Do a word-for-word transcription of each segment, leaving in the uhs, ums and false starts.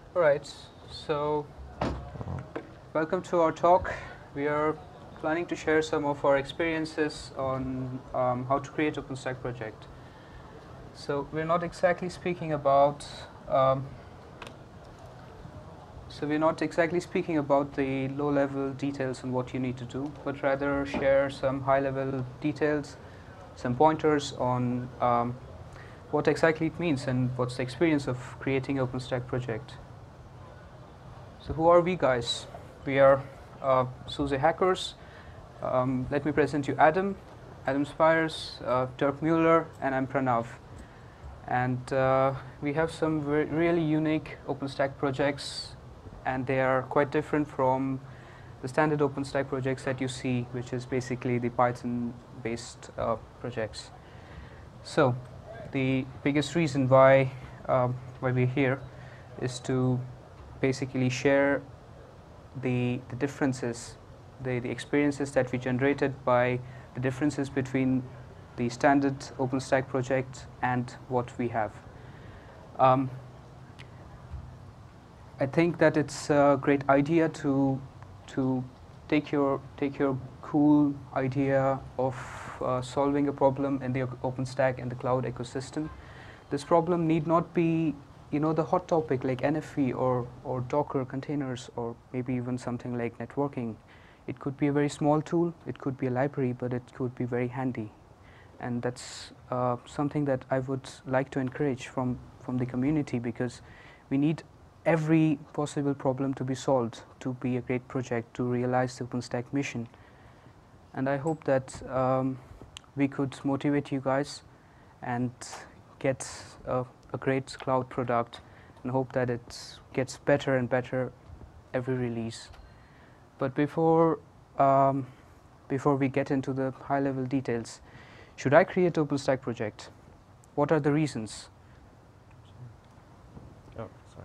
All right, so welcome to our talk. We are planning to share some of our experiences on um, how to create OpenStack project. So we're not exactly speaking about um, so we're not exactly speaking about the low-level details on what you need to do, but rather share some high-level details, some pointers on um, what exactly it means and what's the experience of creating OpenStack project. So who are we guys? We are uh, SUSE hackers. Um, let me present you Adam, Adam Spires, uh, Dirk Mueller, and I'm Pranav. And uh, we have some re really unique OpenStack projects, and they are quite different from the standard OpenStack projects that you see, which is basically the Python-based uh, projects. So the biggest reason why, um, why we're here is to basically share the, the differences, the, the experiences that we generated by the differences between the standard OpenStack project and what we have. Um, I think that it's a great idea to, to take, your, take your cool idea of uh, solving a problem in the OpenStack and the cloud ecosystem. This problem need not be you know, the hot topic like N F V or, or Docker containers or maybe even something like networking. It could be a very small tool, it could be a library, but it could be very handy. And that's uh, something that I would like to encourage from, from the community, because we need every possible problem to be solved to be a great project, to realize the OpenStack mission. And I hope that um, we could motivate you guys and get a, a great cloud product, and hope that it gets better and better every release. But before um, before we get into the high-level details, should I create OpenStack project? What are the reasons? Oh, sorry.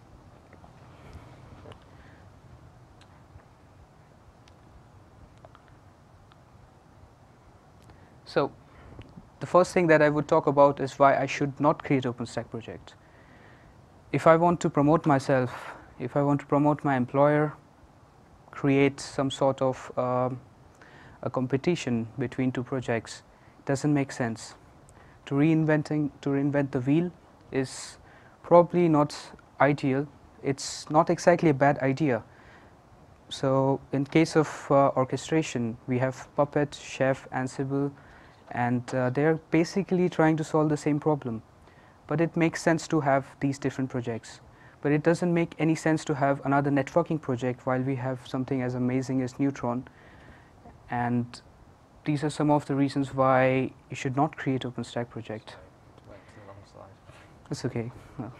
So the first thing that I would talk about is why I should not create OpenStack project. If I want to promote myself, if I want to promote my employer, create some sort of um, a competition between two projects, it doesn't make sense. To reinventing, to reinvent the wheel is probably not ideal. It's not exactly a bad idea. So in case of uh, orchestration, we have Puppet, Chef, Ansible, and uh, they're basically trying to solve the same problem. But it makes sense to have these different projects. But it doesn't make any sense to have another networking project while we have something as amazing as Neutron. And these are some of the reasons why you should not create OpenStack project. Went to the wrong slide. It's okay. No.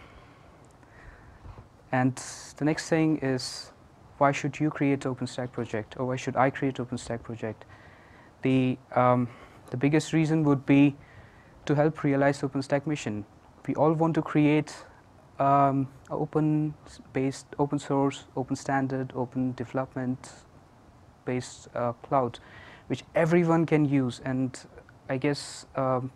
And the next thing is, why should you create OpenStack project, or why should I create OpenStack project? The um, The biggest reason would be to help realize OpenStack mission. We all want to create um, open-based, open source, open standard, open development-based uh, cloud, which everyone can use. And I guess um,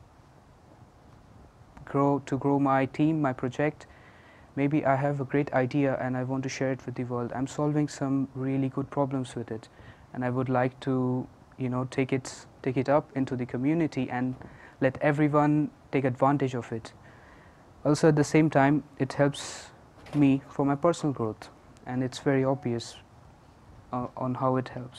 grow to grow my team, my project, maybe I have a great idea and I want to share it with the world. I'm solving some really good problems with it, and I would like to you know, take it, take it up into the community and let everyone take advantage of it. Also, at the same time, it helps me for my personal growth, and it's very obvious uh, on how it helps.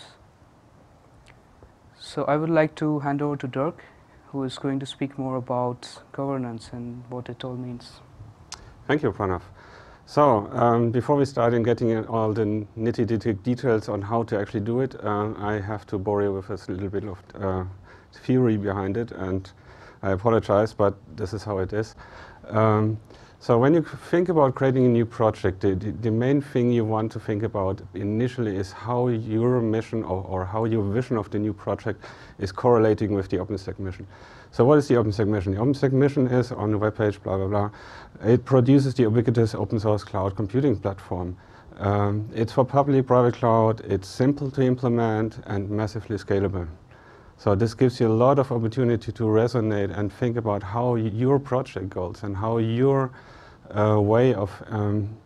So I would like to hand over to Dirk, who is going to speak more about governance and what it all means. Thank you, Pranav. So, um, before we start in getting in all the nitty-gritty details on how to actually do it, uh, I have to bore you with a little bit of uh, theory behind it, and I apologize, but this is how it is. Um, so when you think about creating a new project, the, the, the main thing you want to think about initially is how your mission or, or how your vision of the new project is correlating with the OpenStack mission. So what is the OpenStack mission? The OpenStack mission is on the webpage, blah, blah, blah. It produces the ubiquitous open source cloud computing platform. Um, it's for public private cloud, it's simple to implement and massively scalable. So this gives you a lot of opportunity to resonate and think about how your project goals and how your uh, way of um,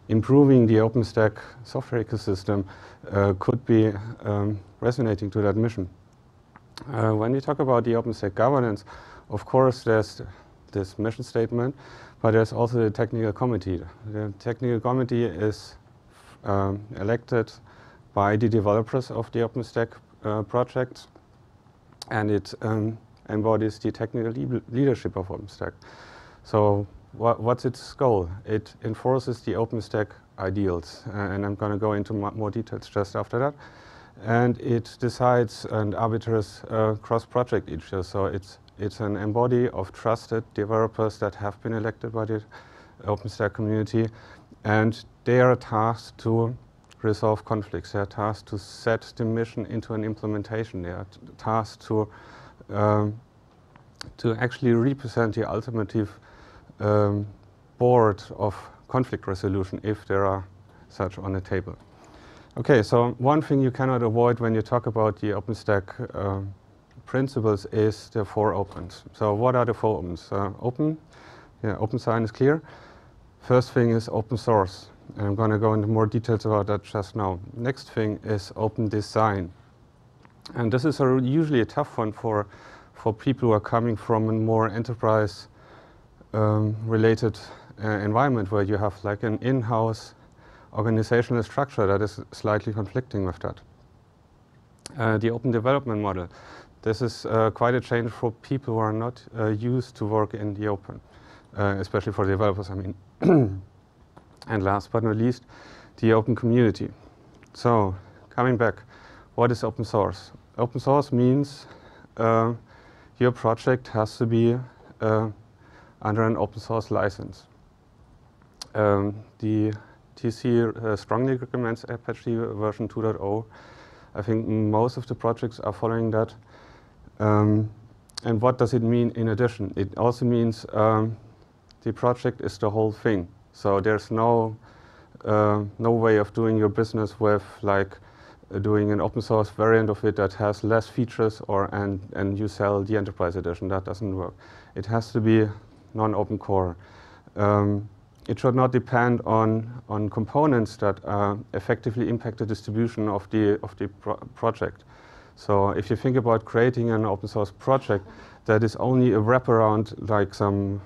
improving the OpenStack software ecosystem uh, could be um, resonating to that mission. Uh, when we talk about the OpenStack governance, of course there's this mission statement, but there's also the technical committee. The technical committee is um, elected by the developers of the OpenStack uh, project, and it um, embodies the technical le leadership of OpenStack. So wha what's its goal? It enforces the OpenStack ideals, uh, and I'm going to go into more details just after that. And it decides and arbiters uh, cross-project issues. So it's it's an embody of trusted developers that have been elected by the OpenStack community, and they are tasked to resolve conflicts. They are tasked to set the mission into an implementation. They are tasked to um, to actually represent the ultimate um, board of conflict resolution if there are such on the table. Okay, so one thing you cannot avoid when you talk about the OpenStack uh, principles is the four opens. So what are the four opens? Uh, open, yeah, open sign is clear. First thing is open source. And I'm going to go into more details about that just now. Next thing is open design. And this is a, usually a tough one for, for people who are coming from a more enterprise um, related uh, environment where you have like an in-house organizational structure that is slightly conflicting with that. Uh, the open development model. This is uh, quite a change for people who are not uh, used to work in the open, uh, especially for developers, I mean. And last but not least, the open community. So, coming back, what is open source? Open source means uh, your project has to be uh, under an open source license. Um, the T C uh, strongly recommends Apache version two point oh. I think most of the projects are following that. Um, and what does it mean in addition? It also means um, the project is the whole thing. So there's no uh, no way of doing your business with like uh, doing an open source variant of it that has less features or and and you sell the enterprise edition. That doesn't work. It has to be non-open core. Um, It should not depend on, on components that uh, effectively impact the distribution of the, of the pro project. So if you think about creating an open source project that is only a wraparound like some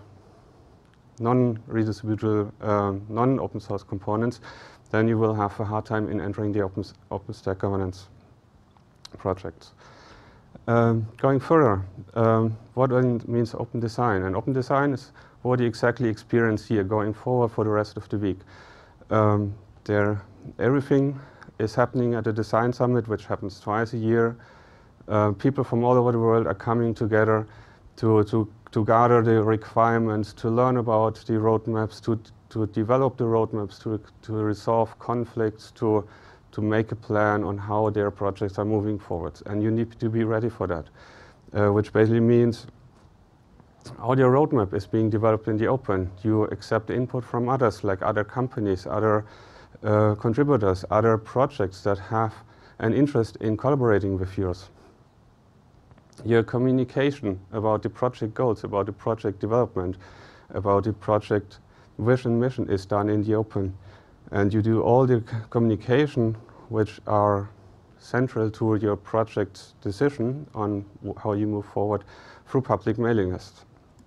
non-redistributable, uh, non-open source components, then you will have a hard time in entering the open, OpenStack governance projects. Um, going further, um, what means open design? And open design is what you exactly experience here going forward for the rest of the week. Um, there, everything is happening at the Design Summit, which happens twice a year. Uh, people from all over the world are coming together to, to, to gather the requirements, to learn about the roadmaps, to, to develop the roadmaps, to, to resolve conflicts, to, to make a plan on how their projects are moving forward. And you need to be ready for that, uh, which basically means how your roadmap is being developed in the open. You accept input from others, like other companies, other uh, contributors, other projects that have an interest in collaborating with yours. Your communication about the project goals, about the project development, about the project vision mission is done in the open. And you do all the communication which are central to your project decision on how you move forward through public mailing lists.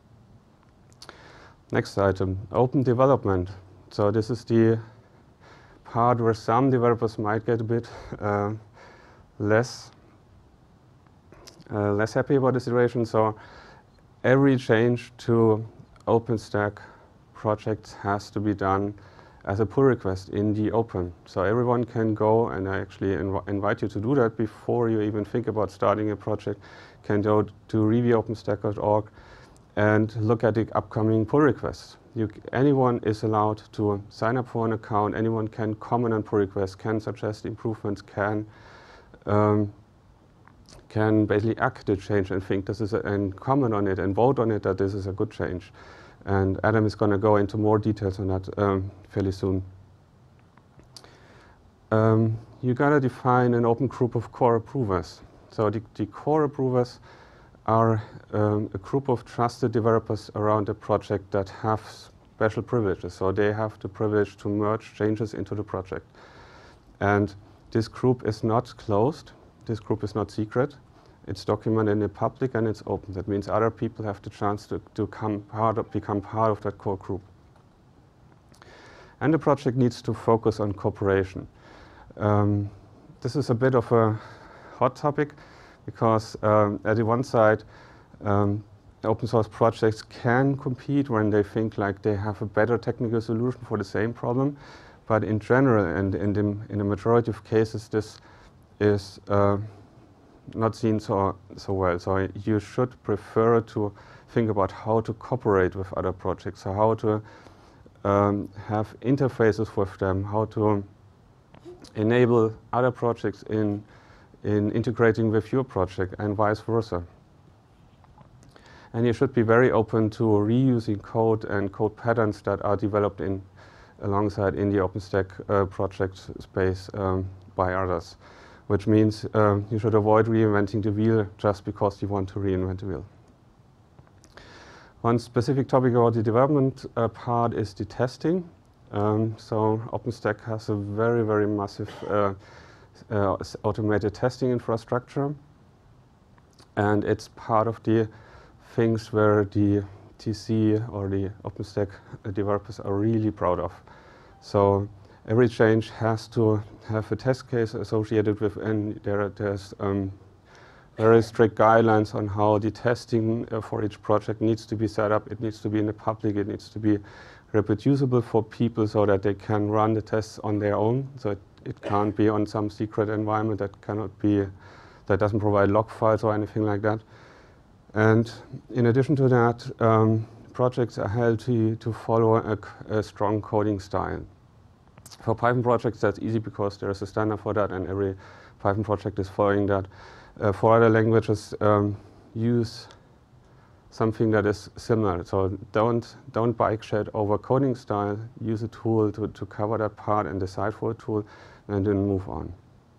Next item, open development. So this is the part where some developers might get a bit uh, less uh, less happy about the situation. So every change to OpenStack projects has to be done as a pull request in the open. So everyone can go, and I actually inv invite you to do that before you even think about starting a project, can go to review openstack dot org and look at the upcoming pull requests. You, anyone is allowed to sign up for an account, anyone can comment on pull requests, can suggest improvements, can um, can basically act the change and think this is a, and comment on it and vote on it that this is a good change. And Adam is going to go into more details on that um, fairly soon. Um, you got to define an open group of core approvers. So the, the core approvers are um, a group of trusted developers around a project that have special privileges. So they have the privilege to merge changes into the project. And this group is not closed. This group is not secret. It's documented in the public and it's open. That means other people have the chance to, to come part of, become part of that core group. And the project needs to focus on cooperation. Um, this is a bit of a hot topic because um, at the one side, um, open source projects can compete when they think like they have a better technical solution for the same problem. But in general, and in the, in the majority of cases, this is uh, not seen so, so well. So you should prefer to think about how to cooperate with other projects, so how to um, have interfaces with them, how to enable other projects in, in integrating with your project and vice versa. And you should be very open to reusing code and code patterns that are developed in alongside in the OpenStack uh, project space um, by others, which means um, you should avoid reinventing the wheel just because you want to reinvent the wheel. One specific topic about the development uh, part is the testing. Um, so OpenStack has a very, very massive uh, uh, automated testing infrastructure, and it's part of the things where the T C or the OpenStack developers are really proud of. So every change has to have a test case associated with, and there, there's um, very strict guidelines on how the testing uh, for each project needs to be set up. It needs to be in the public, it needs to be reproducible for people so that they can run the tests on their own. So it, it can't be on some secret environment that cannot be, that doesn't provide log files or anything like that. And in addition to that, um, projects are held to, to follow a, a strong coding style. For Python projects, that's easy because there is a standard for that and every Python project is following that. Uh, for other languages, um, use something that is similar. So don't, don't bike shed over coding style. Use a tool to, to cover that part and decide for a tool and then move on.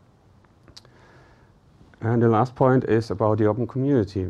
And the last point is about the open community.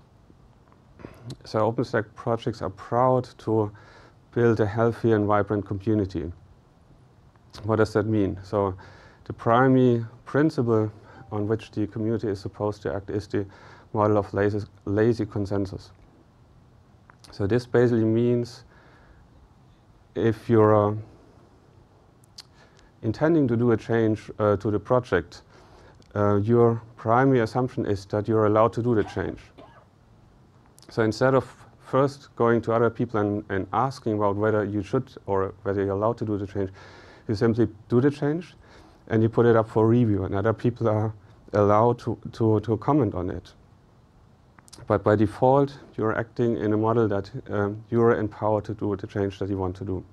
So OpenStack projects are proud to build a healthy and vibrant community. What does that mean? So the primary principle on which the community is supposed to act is the model of lazy, lazy consensus. So this basically means if you're uh, intending to do a change uh, to the project, uh, your primary assumption is that you're allowed to do the change. So instead of first going to other people and, and asking about whether you should or whether you're allowed to do the change, you simply do the change and you put it up for review and other people are allowed to, to, to comment on it. But by default, you're acting in a model that um, you're empowered to do the change that you want to do.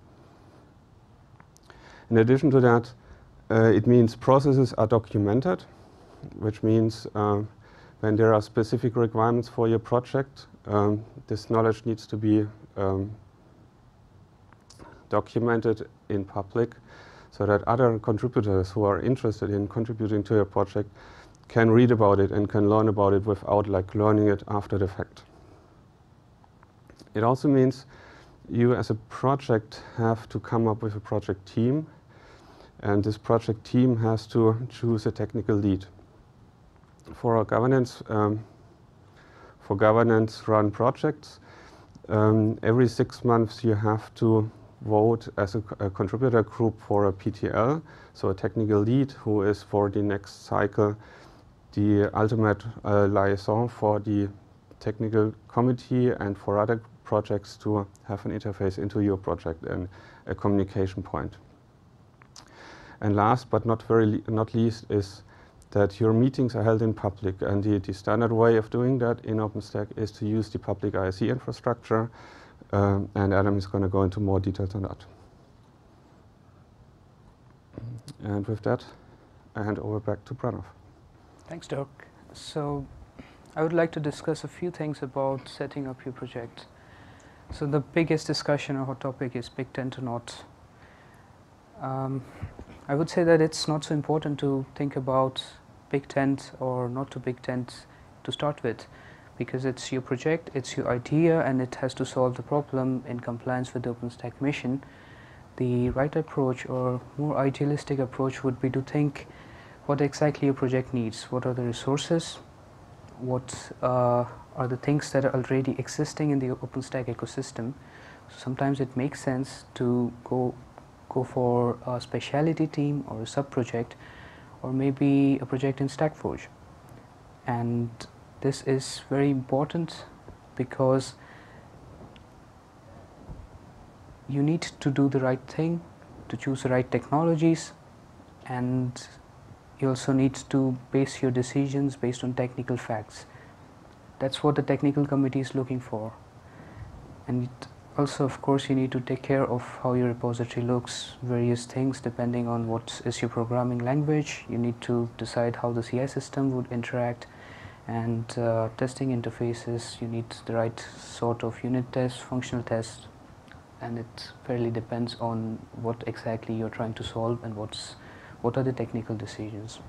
In addition to that, uh, it means processes are documented, which means uh, when there are specific requirements for your project, um, this knowledge needs to be um, documented in public so that other contributors who are interested in contributing to your project can read about it and can learn about it without like learning it after the fact. It also means you as a project have to come up with a project team, and this project team has to choose a technical lead. For our governance, um, for governance run projects, um, every six months you have to vote as a, a contributor group for a P T L, so a technical lead who is for the next cycle the ultimate uh, liaison for the technical committee and for other projects to have an interface into your project and a communication point. And last but not very le not least is that your meetings are held in public, and the, the standard way of doing that in OpenStack is to use the public I S E infrastructure, um, and Adam is going to go into more details on that. And with that, I hand over back to Pranav. Thanks, Dirk. So I would like to discuss a few things about setting up your project. So the biggest discussion or hot topic is big tent or not. Um, I would say that it's not so important to think about big tent or not to big tent to start with, because it's your project, it's your idea, and it has to solve the problem in compliance with the OpenStack mission. The right approach, or more idealistic approach, would be to think what exactly your project needs. What are the resources? What uh, are the things that are already existing in the OpenStack ecosystem? So sometimes it makes sense to go go for a specialty team or a sub-project, or maybe a project in StackForge. And this is very important because you need to do the right thing, to choose the right technologies, and you also need to base your decisions based on technical facts. That's what the technical committee is looking for. And it also, of course, you need to take care of how your repository looks, various things depending on what is your programming language. You need to decide how the C I system would interact, and uh, testing interfaces. You need the right sort of unit tests, functional tests, and it fairly depends on what exactly you're trying to solve and what's what are the technical decisions.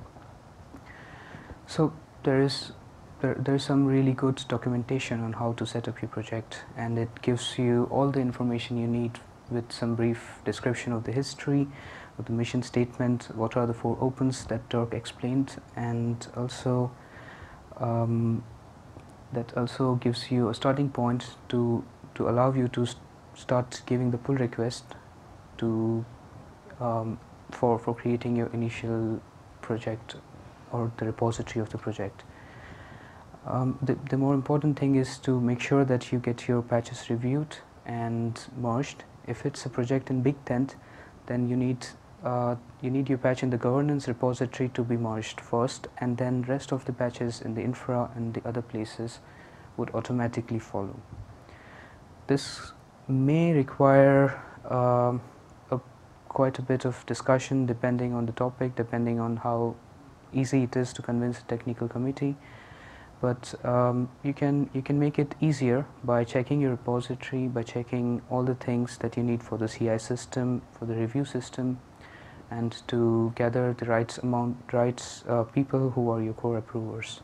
So there is there, there's some really good documentation on how to set up your project, and it gives you all the information you need with some brief description of the history, of the mission statement, what are the four opens that Dirk explained, and also um, that also gives you a starting point to to allow you to st start giving the pull request to um, for for creating your initial project or the repository of the project. Um, the, the more important thing is to make sure that you get your patches reviewed and merged. If it's a project in Big Tent, then you need uh, you need your patch in the governance repository to be merged first, and then rest of the patches in the infra and the other places would automatically follow. This may require um, a, quite a bit of discussion depending on the topic, depending on how easy it is to convince the technical committee. But um, you can you can make it easier by checking your repository, by checking all the things that you need for the C I system, for the review system, and to gather the right amount, right uh, people who are your core approvers.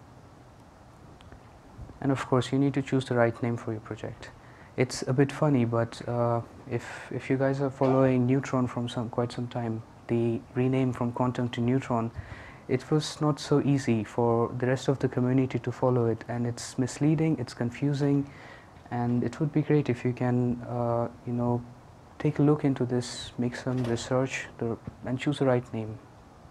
And of course, you need to choose the right name for your project. It's a bit funny, but uh, if if you guys are following Neutron from some quite some time, the rename from Quantum to Neutron, it was not so easy for the rest of the community to follow it, and it's misleading, it's confusing, and it would be great if you can, uh, you know, take a look into this, make some research, the, and choose the right name.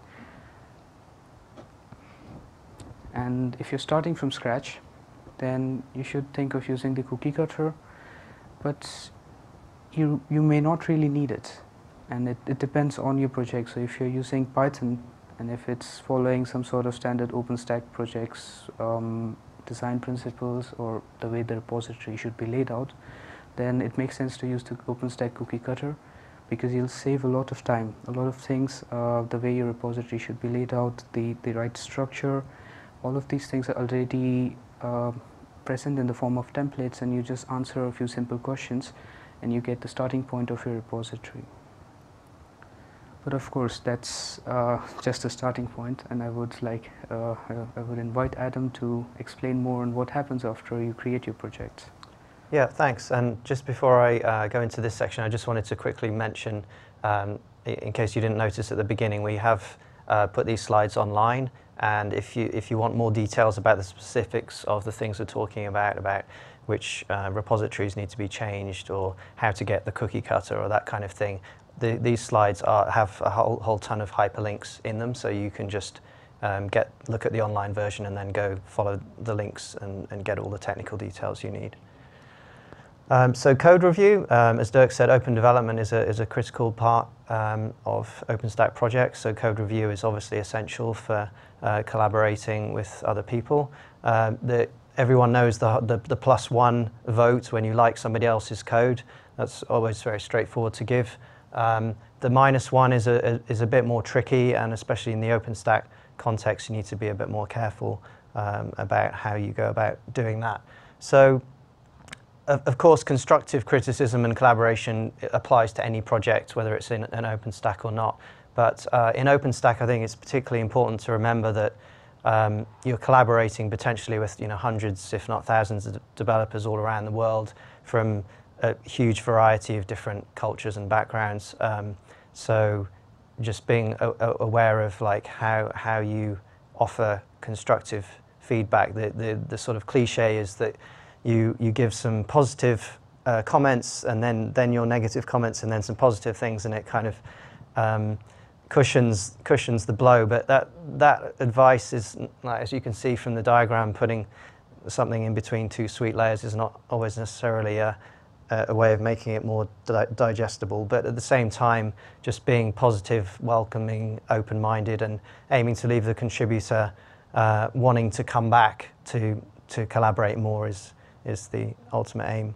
And if you're starting from scratch, then you should think of using the cookie cutter, but you you may not really need it, and it, it depends on your project. So if you're using Python, and if it's following some sort of standard OpenStack projects um, design principles or the way the repository should be laid out, then it makes sense to use the OpenStack cookie cutter, because you'll save a lot of time, a lot of things, uh, the way your repository should be laid out, the, the right structure, all of these things are already uh, present in the form of templates, and you just answer a few simple questions and you get the starting point of your repository. But of course, that's uh, just a starting point, and I would like, uh, I would invite Adam to explain more on what happens after you create your project. Yeah, thanks. And just before I uh, go into this section, I just wanted to quickly mention, um, in case you didn't notice at the beginning, we have uh, put these slides online, and if you if you want more details about the specifics of the things we're talking about, about which uh, repositories need to be changed, or how to get the cookie cutter, or that kind of thing, The, these slides are, have a whole, whole ton of hyperlinks in them, so you can just um, get look at the online version and then go follow the links and, and get all the technical details you need. Um, so code review, um, as Dirk said, open development is a, is a critical part um, of OpenStack projects, so code review is obviously essential for uh, collaborating with other people. Um, the, everyone knows the, the, the plus one vote when you like somebody else's code. That's always very straightforward to give. Um, the minus one is a, a, is a bit more tricky, and especially in the OpenStack context, you need to be a bit more careful um, about how you go about doing that. So, of, of course, constructive criticism and collaboration applies to any project, whether it's in an OpenStack or not. But uh, in OpenStack, I think it's particularly important to remember that um, you're collaborating potentially with you know hundreds, if not thousands, of developers all around the world from a huge variety of different cultures and backgrounds. Um, so just being a, a aware of like how how you offer constructive feedback. The, the the sort of cliche is that you you give some positive uh, comments and then then your negative comments and then some positive things, and it kind of um, cushions cushions the blow. But that that advice is, like, as you can see from the diagram, putting something in between two sweet layers is not always necessarily a, a way of making it more di digestible. But at the same time, just being positive, welcoming, open-minded, and aiming to leave the contributor uh, wanting to come back to to collaborate more is is the ultimate aim.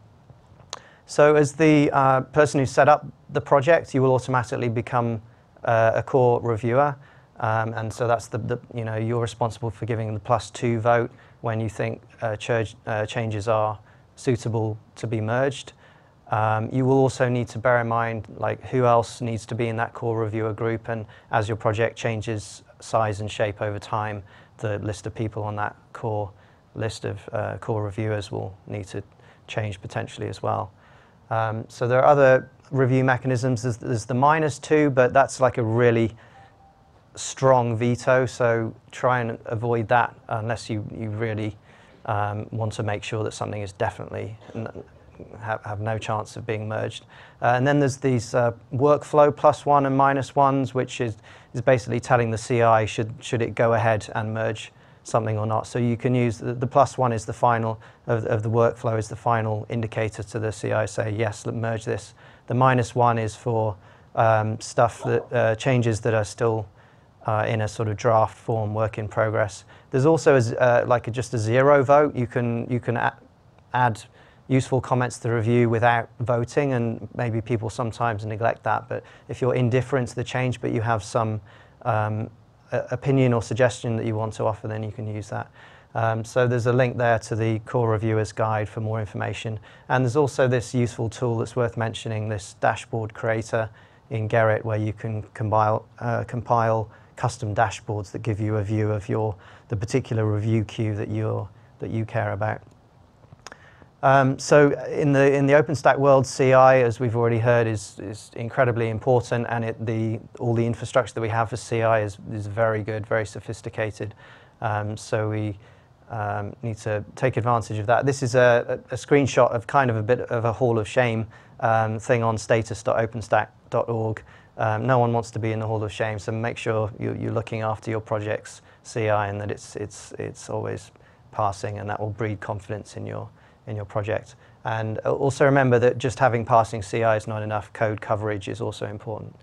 So as the uh, person who set up the project, you will automatically become uh, a core reviewer, um, and so that's the, the you know you're responsible for giving the plus two vote when you think uh, ch uh, changes are suitable to be merged. Um, you will also need to bear in mind like who else needs to be in that core reviewer group, and as your project changes size and shape over time, the list of people on that core list of uh, core reviewers will need to change potentially as well. Um, so there are other review mechanisms. There's, there's the minus two, but that's like a really strong veto, so try and avoid that unless you, you really um, want to make sure that something is definitely have, have no chance of being merged. Uh, and then there's these uh, workflow plus one and minus ones, which is, is basically telling the C I should, should it go ahead and merge something or not. So you can use the, the plus one is the final of, of the workflow, is the final indicator to the C I, say yes, let merge this. The minus one is for um, stuff that uh, changes that are still uh, in a sort of draft form, work in progress. There's also a, uh, like a, just a zero vote. You can you can add, add useful comments to the review without voting, and maybe people sometimes neglect that. But if you're indifferent to the change, but you have some um, opinion or suggestion that you want to offer, then you can use that. Um, so there's a link there to the Core Reviewers Guide for more information. And there's also this useful tool that's worth mentioning, this dashboard creator in Gerrit, where you can compile, uh, compile custom dashboards that give you a view of your the particular review queue that you're that you care about. Um, so in the in the OpenStack world, C I, as we've already heard, is is incredibly important, and it the all the infrastructure that we have for C I is is very good, very sophisticated. Um, so we um, need to take advantage of that. This is a, a, a screenshot of kind of a bit of a Hall of Shame um, thing on status dot openstack dot org. Um, no one wants to be in the Hall of Shame, so make sure you, you're looking after your project's C I and that it's it's it's always passing, and that will breed confidence in your in your project. And also remember that just having passing C I is not enough. Code coverage is also important.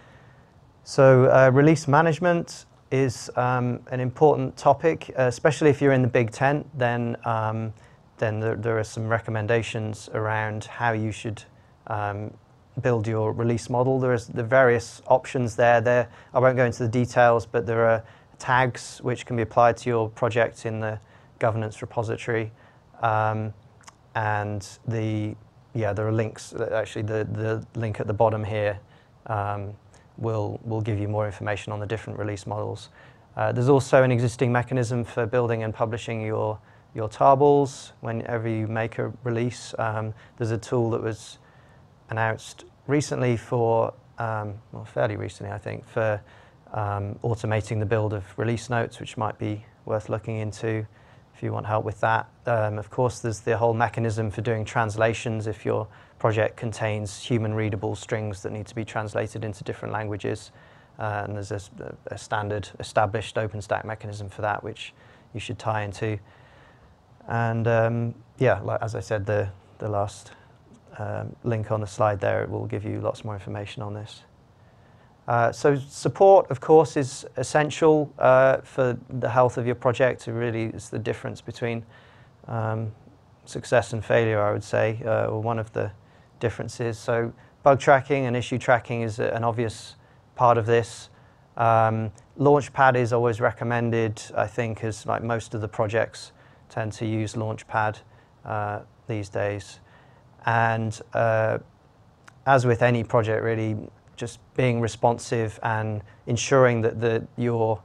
So uh, release management is um, an important topic, uh, especially if you're in the big tent. Then um, then there, there are some recommendations around how you should um, build your release model. There's the various options there. There, I won't go into the details, but there are tags which can be applied to your project in the governance repository. Um, and the yeah, there are links. Actually, the the link at the bottom here um, will will give you more information on the different release models. Uh, there's also an existing mechanism for building and publishing your your tarballs whenever you make a release. Um, there's a tool that was announced recently for, um, well, fairly recently, I think, for um, automating the build of release notes, which might be worth looking into if you want help with that. Um, of course, there's the whole mechanism for doing translations if your project contains human-readable strings that need to be translated into different languages. Uh, and there's a, a standard established OpenStack mechanism for that, which you should tie into. And um, yeah, like, as I said, the, the last um, link on the slide there will give you lots more information on this. Uh, so support, of course, is essential uh, for the health of your project. It really is the difference between um, success and failure, I would say, uh, or one of the differences. So bug tracking and issue tracking is an obvious part of this. Um, Launchpad is always recommended, I think, as like most of the projects tend to use Launchpad uh, these days. And uh, as with any project, really, just being responsive and ensuring that the, your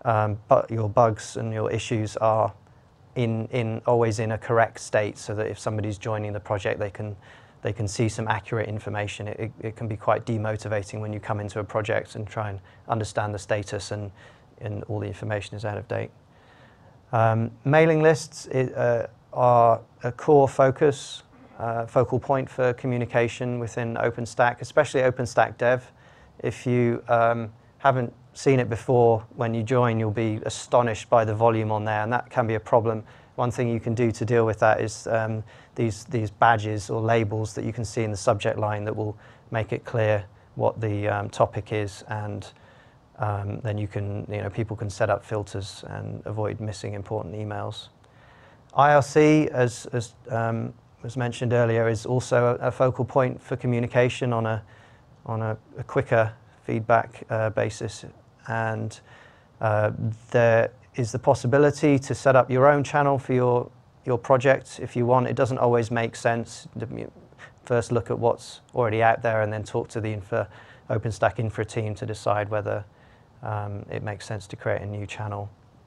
um, but your bugs and your issues are in, in always in a correct state, so that if somebody's joining the project, they can they can see some accurate information. It, it, it can be quite demotivating when you come into a project and try and understand the status and, and all the information is out of date. Um, mailing lists it, uh, are a core focus, uh, focal point for communication within OpenStack, especially OpenStack Dev. If you um, haven't seen it before, when you join, you'll be astonished by the volume on there, and that can be a problem. One thing you can do to deal with that is um, these, these badges or labels that you can see in the subject line that will make it clear what the um, topic is, and um, then you can, you know, people can set up filters and avoid missing important emails. I R C, as, as um, was mentioned earlier, is also a, a focal point for communication on a, on a, a quicker feedback uh, basis, and uh, there is the possibility to set up your own channel for your, your project if you want. It doesn't always make sense. First look at what's already out there and then talk to the infra, OpenStack infra team to decide whether um, it makes sense to create a new channel.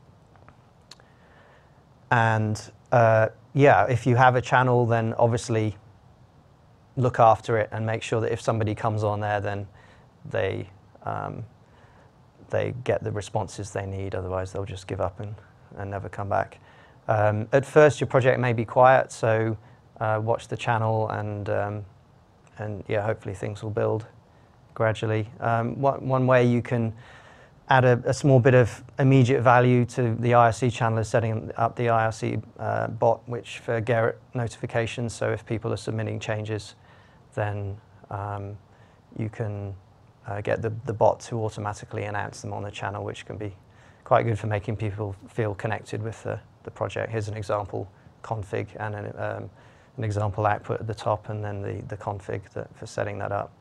And uh, yeah, if you have a channel, then obviously look after it and make sure that if somebody comes on there, then they um, they get the responses they need. Otherwise, they'll just give up and, and never come back. Um, at first, your project may be quiet, so uh, watch the channel, and um, and yeah, hopefully things will build gradually. Um, one, one way you can add a, a small bit of immediate value to the I R C channel is setting up the I R C uh, bot, which for Garrett notifications. So if people are submitting changes, then um, you can uh, get the, the bot to automatically announce them on the channel, which can be quite good for making people feel connected with the, the project. Here's an example config and an, um, an example output at the top, and then the, the config that, for setting that up.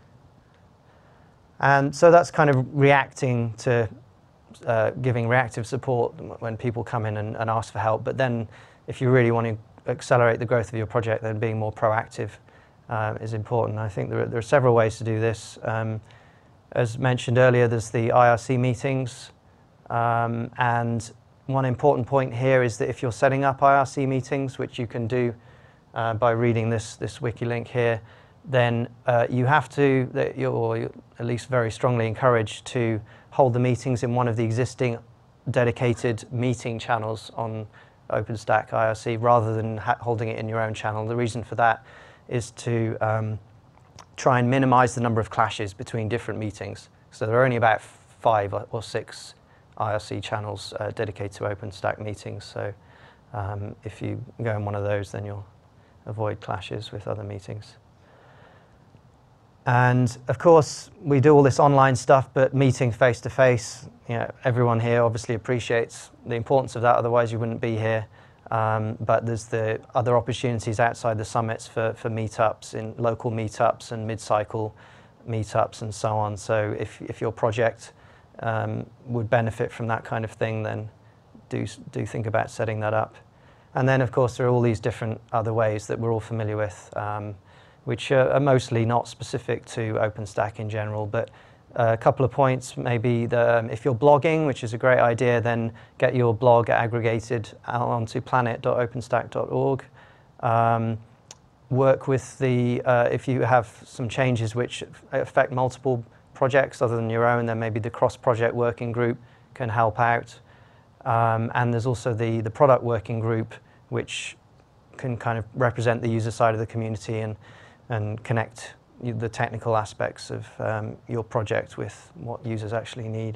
And so that's kind of reacting to uh, giving reactive support when people come in and, and ask for help. But then if you really want to accelerate the growth of your project, then being more proactive uh, is important. I think there are, there are several ways to do this. Um, as mentioned earlier, there's the I R C meetings. Um, and one important point here is that if you're setting up I R C meetings, which you can do uh, by reading this, this wiki link here, then uh, you have to, that you're, you're at least very strongly encouraged to hold the meetings in one of the existing dedicated meeting channels on OpenStack I R C rather than ha holding it in your own channel. The reason for that is to um, try and minimize the number of clashes between different meetings. So there are only about five or six I R C channels uh, dedicated to OpenStack meetings. So um, if you go in one of those, then you'll avoid clashes with other meetings. And of course, we do all this online stuff, but meeting face to face, you know, everyone here obviously appreciates the importance of that, otherwise you wouldn't be here. Um, but there's the other opportunities outside the summits for, for meetups, in local meetups and mid-cycle meetups and so on. So if, if your project um, would benefit from that kind of thing, then do, do think about setting that up. And then of course there are all these different other ways that we're all familiar with, um, which are mostly not specific to OpenStack in general, but a couple of points, maybe the, um, if you're blogging, which is a great idea, then get your blog aggregated out onto planet dot openstack dot org. Um, work with the, uh, if you have some changes which affect multiple projects other than your own, then maybe the cross-project working group can help out. Um, and there's also the, the product working group, which can kind of represent the user side of the community and and connect the technical aspects of um, your project with what users actually need.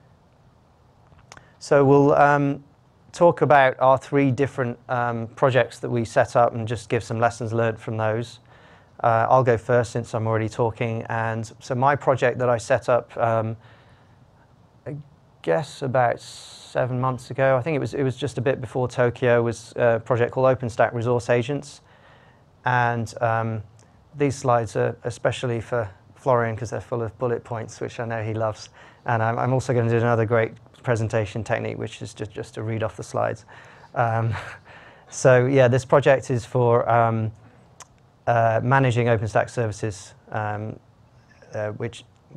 So we'll um, talk about our three different um, projects that we set up and just give some lessons learned from those. Uh, I'll go first since I'm already talking. And so my project that I set up, um, I guess about seven months ago, I think it was, it was just a bit before Tokyo, was a project called OpenStack Resource Agents. And um, these slides are especially for Florian because they're full of bullet points, which I know he loves. And I'm, I'm also going to do another great presentation technique, which is just, just to read off the slides. Um, so yeah, this project is for um, uh, managing OpenStack services, um, uh, which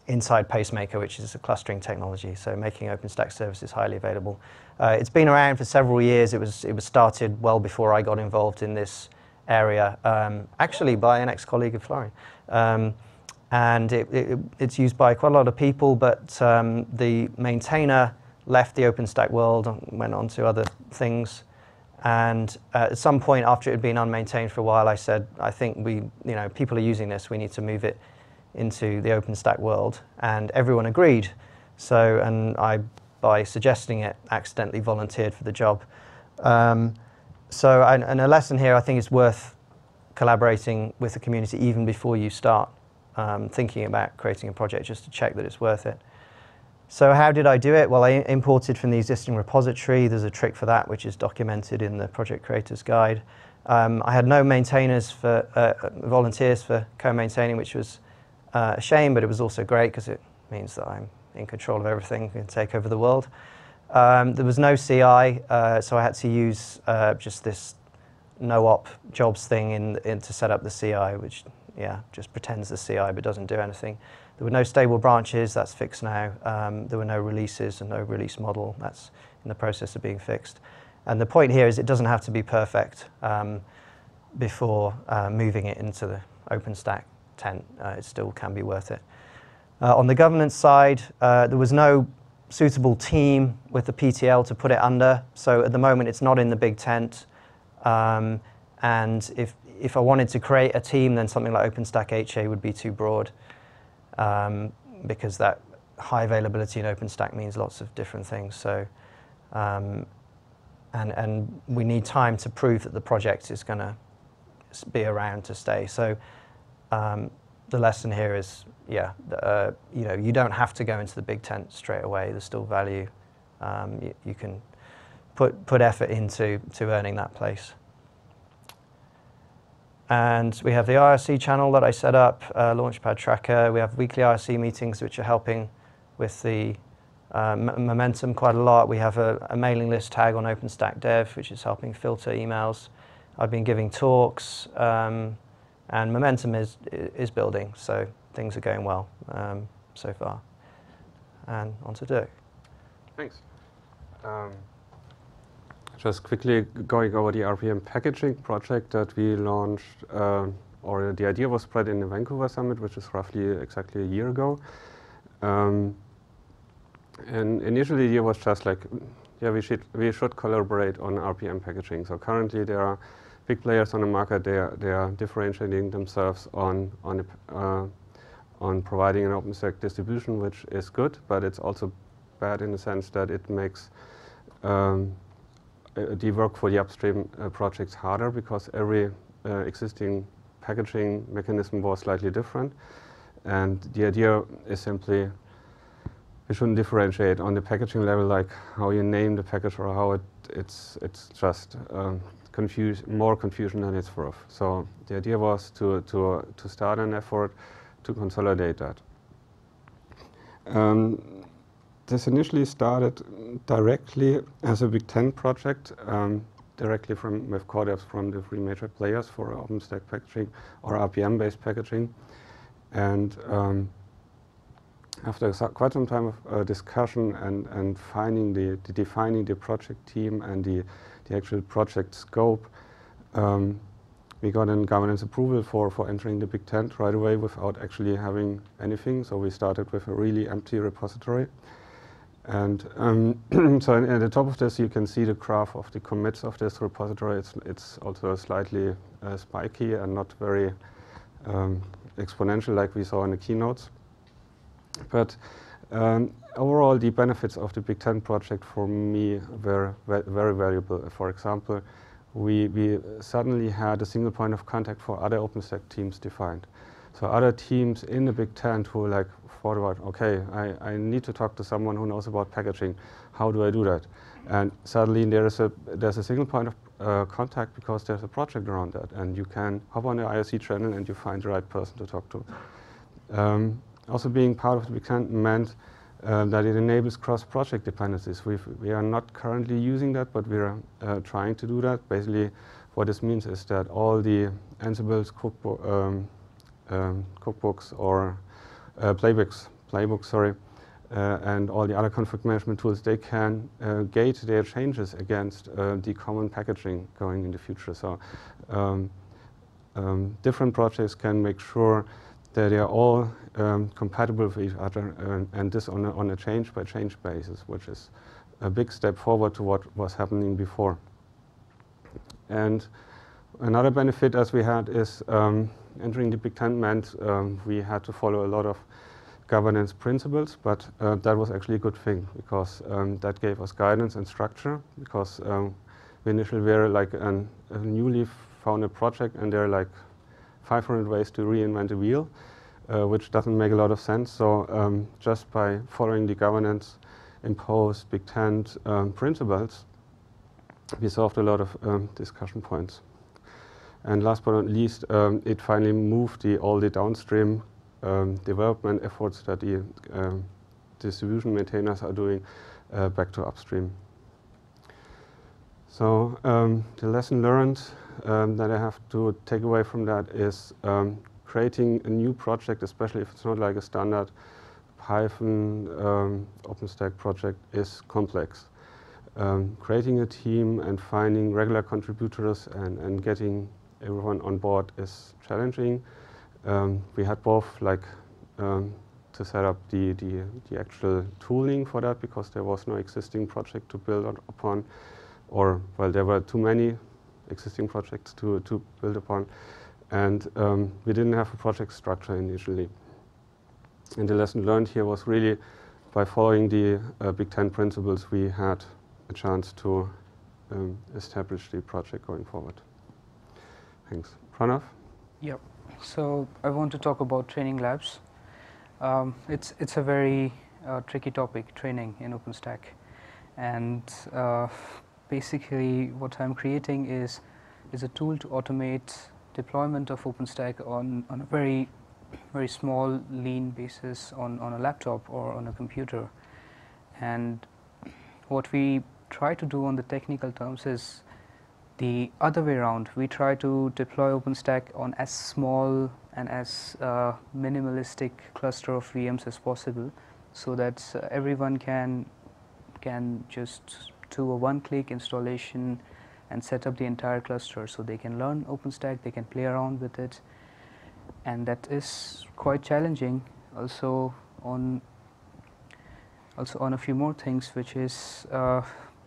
inside Pacemaker, which is a clustering technology, so making OpenStack services highly available. Uh, it's been around for several years. It was, it was started well before I got involved in this area, um, actually by an ex-colleague of Florian. Um, and it, it, it's used by quite a lot of people, but um, the maintainer left the OpenStack world and went on to other things. And uh, at some point after it had been unmaintained for a while, I said, I think we, you know, people are using this, we need to move it into the OpenStack world. And everyone agreed. So, and I, by suggesting it, accidentally volunteered for the job. Um, so, and, and a lesson here, I think it's worth collaborating with the community even before you start um, thinking about creating a project, just to check that it's worth it. So how did I do it? Well, I imported from the existing repository. There's a trick for that, which is documented in the Project Creators Guide. Um, I had no maintainers for, uh, volunteers for co-maintaining, which was uh, a shame, but it was also great because it means that I'm in control of everything and take over the world. Um, there was no C I, uh, so I had to use uh, just this no-op jobs thing in, in to set up the C I, which, yeah, just pretends the C I but doesn't do anything. There were no stable branches, that's fixed now. Um, there were no releases and no release model, that's in the process of being fixed. And the point here is it doesn't have to be perfect um, before uh, moving it into the OpenStack tent. Uh, it still can be worth it. Uh, on the governance side, uh, there was no suitable team with the P T L to put it under. So at the moment it's not in the big tent. Um, and if, if I wanted to create a team, then something like OpenStack H A would be too broad. Um, because that high availability in OpenStack means lots of different things. So, um, and, and we need time to prove that the project is going to be around to stay. So um, the lesson here is, yeah, uh, you know, you don't have to go into the big tent straight away. There's still value. Um, you, you can put, put effort into to earning that place. And we have the I R C channel that I set up, uh, Launchpad Tracker. We have weekly I R C meetings which are helping with the uh, momentum quite a lot. We have a, a mailing list tag on OpenStack Dev, which is helping filter emails. I've been giving talks, um, and momentum is, is building, so things are going well um, so far. And on to Dirk. Thanks. Um, Just quickly going over the R P M packaging project that we launched, uh, or the idea was spread in the Vancouver Summit, which is roughly exactly a year ago. Um, and initially the idea was just like, yeah, we should, we should collaborate on R P M packaging. So currently there are big players on the market, they are, they are differentiating themselves on, on, a, uh, on providing an OpenStack distribution, which is good, but it's also bad in the sense that it makes um, the work for the upstream uh, projects harder because every uh, existing packaging mechanism was slightly different. And the idea is simply we shouldn't differentiate on the packaging level, like how you name the package or how it, it's, it's just um, confuse, more confusion than it's worth. So the idea was to, to, to start an effort to consolidate that. Um, This initially started directly as a Big Ten project, um, directly from with core devs from the three major players for OpenStack packaging or R P M-based packaging. And um, after so quite some time of uh, discussion and, and finding the, the defining the project team and the, the actual project scope, um, we got a governance approval for, for entering the Big Tent right away without actually having anything. So we started with a really empty repository. And um, so at the top of this, you can see the graph of the commits of this repository. It's, it's also slightly uh, spiky and not very um, exponential like we saw in the keynotes. But um, overall, the benefits of the Big Ten project for me were very valuable. For example, we, we suddenly had a single point of contact for other OpenStack teams defined. So other teams in the Big Ten who like thought about, okay, I, I need to talk to someone who knows about packaging. How do I do that? And suddenly there is a there's a single point of uh, contact because there's a project around that, and you can hop on the I R C channel and you find the right person to talk to. Um, also, being part of the Big Ten meant uh, that it enables cross-project dependencies. We've, we are not currently using that, but we are uh, trying to do that. Basically, what this means is that all the Ansible's cookbook, um, um, cookbooks or uh, playbooks, playbook, sorry, uh, and all the other config management tools, they can uh, gate their changes against uh, the common packaging going in the future. So um, um, different projects can make sure that they are all um, compatible with each other, and, and this on a, on a change by change basis, which is a big step forward to what was happening before. And another benefit as we had is um, entering the Big Ten meant um, we had to follow a lot of governance principles, but uh, that was actually a good thing because um, that gave us guidance and structure, because um, we initially were like an, a newly founded project and there are like five hundred ways to reinvent the wheel, uh, which doesn't make a lot of sense. So um, just by following the governance imposed Big Ten um, principles, we solved a lot of um, discussion points. And last but not least, um, it finally moved the, all the downstream um, development efforts that the um, distribution maintainers are doing uh, back to upstream. So um, the lesson learned um, that I have to take away from that is um, creating a new project, especially if it's not like a standard Python um, OpenStack project, is complex. Um, creating a team and finding regular contributors and, and getting everyone on board is challenging. Um, we had both like um, to set up the, the, the actual tooling for that because there was no existing project to build on, upon, or well, there were too many existing projects to, to build upon, and um, we didn't have a project structure initially. And the lesson learned here was really by following the uh, Big Ten principles, we had a chance to um, establish the project going forward. Thanks. Pranav? Yep. So I want to talk about training labs. Um, it's it's a very uh, tricky topic, training in OpenStack, and uh, basically what I'm creating is is a tool to automate deployment of OpenStack on on a very very small lean basis on on a laptop or on a computer. And what we try to do on the technical terms is the other way around. We try to deploy OpenStack on as small and as uh, minimalistic cluster of V Ms as possible, so that uh, everyone can can just do a one-click installation and set up the entire cluster, so they can learn OpenStack, they can play around with it, and that is quite challenging. Also on also on a few more things, which is uh,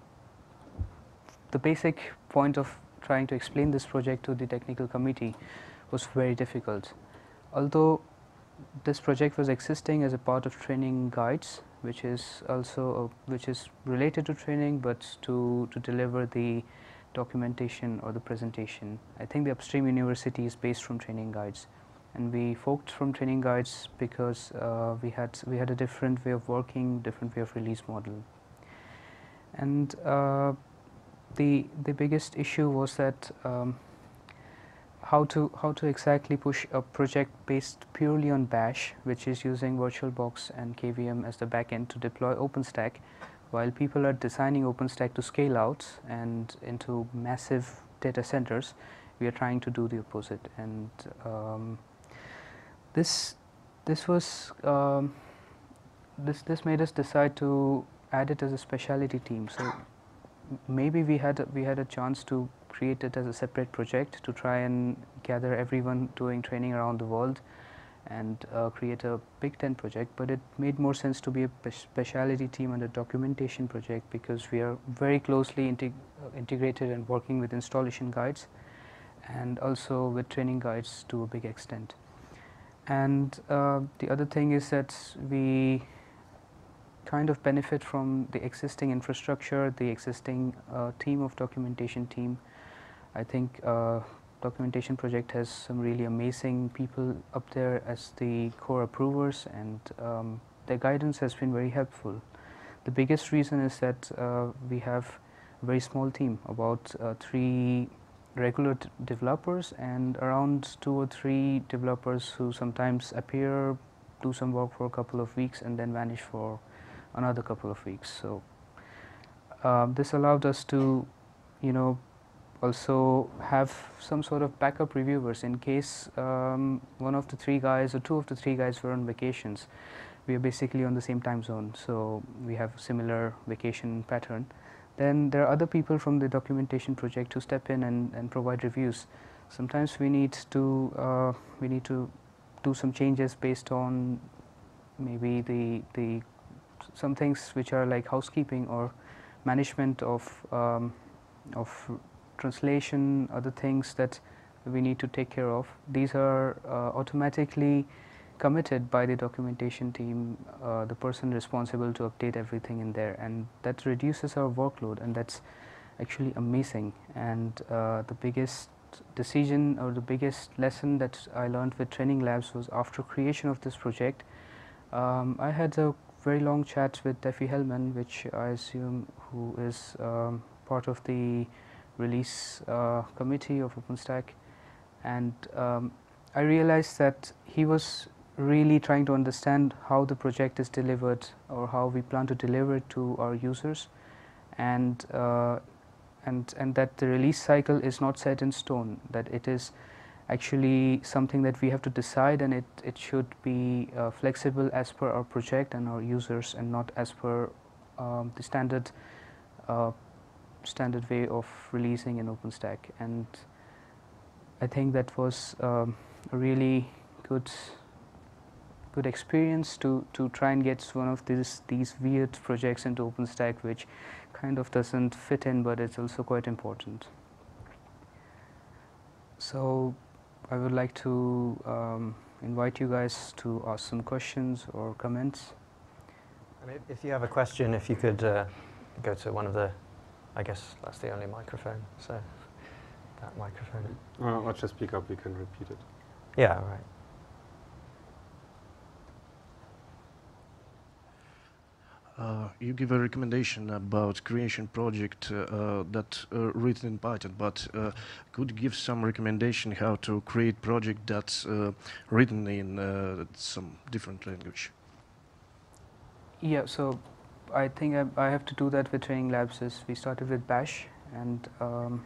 the basic point of trying to explain this project to the technical committee was very difficult. Although this project was existing as a part of training guides, which is also a, which is related to training, but to to deliver the documentation or the presentation. I think the Upstream University is based from training guides, and we forked from training guides because uh, we had we had a different way of working, different way of release model, and. Uh, The, the biggest issue was that um, how to how to exactly push a project based purely on Bash, which is using VirtualBox and K V M as the backend to deploy OpenStack, while people are designing OpenStack to scale out and into massive data centers. We are trying to do the opposite, and um, this this was um, this this made us decide to add it as a specialty team. So maybe we had a, we had a chance to create it as a separate project to try and gather everyone doing training around the world and uh, create a Big Ten project, but it made more sense to be a specialty team and a documentation project because we are very closely integ uh, integrated and working with installation guides and also with training guides to a big extent. And uh, the other thing is that we kind of benefit from the existing infrastructure, the existing uh, team of documentation team. I think uh, documentation project has some really amazing people up there as the core approvers, and um, their guidance has been very helpful. The biggest reason is that uh, we have a very small team, about uh, three regular developers and around two or three developers who sometimes appear, do some work for a couple of weeks and then vanish for another couple of weeks. So um, this allowed us to, you know, also have some sort of backup reviewers in case um, one of the three guys or two of the three guys were on vacations. we are basically on the same time zone, so we have similar vacation pattern. Then there are other people from the documentation project who step in and, and provide reviews. Sometimes we need to uh, we need to do some changes based on maybe the the some things which are like housekeeping or management of um, of translation, other things that we need to take care of. These are uh, automatically committed by the documentation team, uh, the person responsible to update everything in there, and that reduces our workload, and that's actually amazing. And uh, the biggest decision or the biggest lesson that I learned with training labs was after creation of this project. um, I had a very long chat with Defi Hellman, which I assume who is um, part of the release uh, committee of OpenStack, and um, I realized that he was really trying to understand how the project is delivered or how we plan to deliver it to our users, and uh, and and that the release cycle is not set in stone, that it is actually something that we have to decide, and it, it should be uh, flexible as per our project and our users, and not as per um, the standard uh, standard way of releasing in OpenStack. And I think that was um, a really good good experience to to try and get one of these these weird projects into OpenStack, which kind of doesn't fit in, but it's also quite important. So I would like to um, invite you guys to ask some questions or comments. I mean, if you have a question, if you could uh, go to one of the, I guess that's the only microphone, so that microphone. Uh, or just speak up, we can repeat it. Yeah, right. Uh, you give a recommendation about creation project uh, that uh, written in Python, but uh, could you give some recommendation how to create project that's uh, written in uh, some different language? Yeah, so I think I, I have to do that with training labs. Is we started with Bash, and um,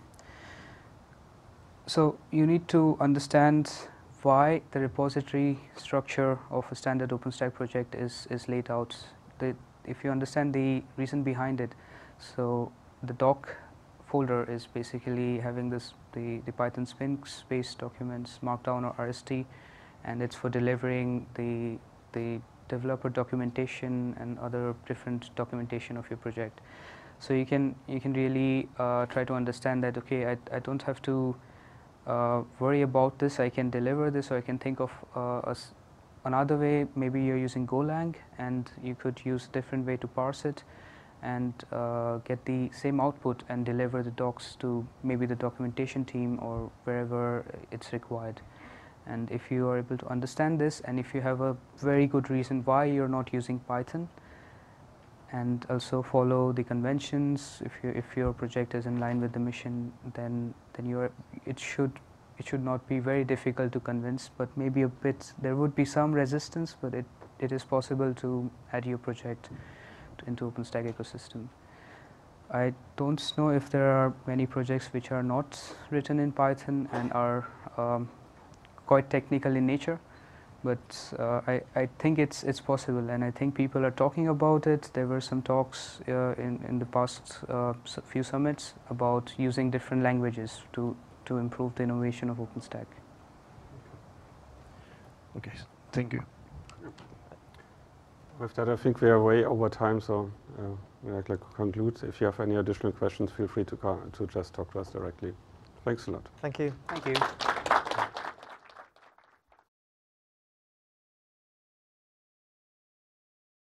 so you need to understand why the repository structure of a standard OpenStack project is is laid out. The, if you understand the reason behind it, so the doc folder is basically having this the, the Python Sphinx based documents, Markdown or R S T, and it's for delivering the the developer documentation and other different documentation of your project. So you can you can really uh, try to understand that, okay, I, I don't have to uh, worry about this, I can deliver this, or I can think of uh, a another way. Maybe you're using Golang and you could use a different way to parse it and uh, get the same output and deliver the docs to maybe the documentation team or wherever it's required. And if you are able to understand this, and if you have a very good reason why you're not using Python, and also follow the conventions, if you if your project is in line with the mission, then then you're it should it should not be very difficult to convince, but maybe a bit, there would be some resistance, but it, it is possible to add your project to, into OpenStack ecosystem. I don't know if there are many projects which are not written in Python and are um, quite technical in nature, but uh, I, I think it's it's possible, and I think people are talking about it. There were some talks uh, in, in the past uh, few summits about using different languages to to improve the innovation of OpenStack. Okay, thank you. With that, I think we are way over time, so uh, we'd like to conclude. If you have any additional questions, feel free to, to just talk to us directly. Thanks a lot. Thank you. Thank you.